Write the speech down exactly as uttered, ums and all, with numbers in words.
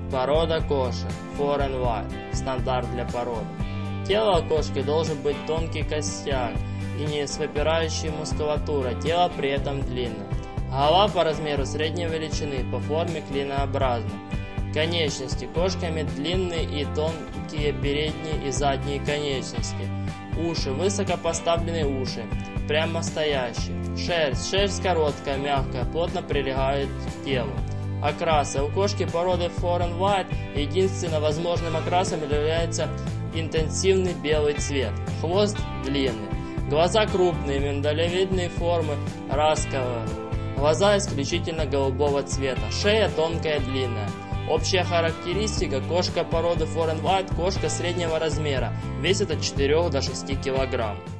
Порода кошек фор энд вайт, стандарт для породы. Тело кошки должен быть тонкий костяк и не с выпирающей мускулатурой, тело при этом длинное. Голова по размеру средней величины, по форме клинообразна. Конечности. Кошка имеет длинные и тонкие передние и задние конечности. Уши. Высокопоставленные уши, прямостоящие. Шерсть. Шерсть короткая, мягкая, плотно прилегает к телу. Окрасы. У кошки породы фор энд вайт единственным возможным окрасом является интенсивный белый цвет. Хвост длинный. Глаза крупные, миндалевидные формы, расковые. Глаза исключительно голубого цвета. Шея тонкая, длинная. Общая характеристика: кошка породы фор энд вайт, кошка среднего размера, весит от четырёх до шести килограмм.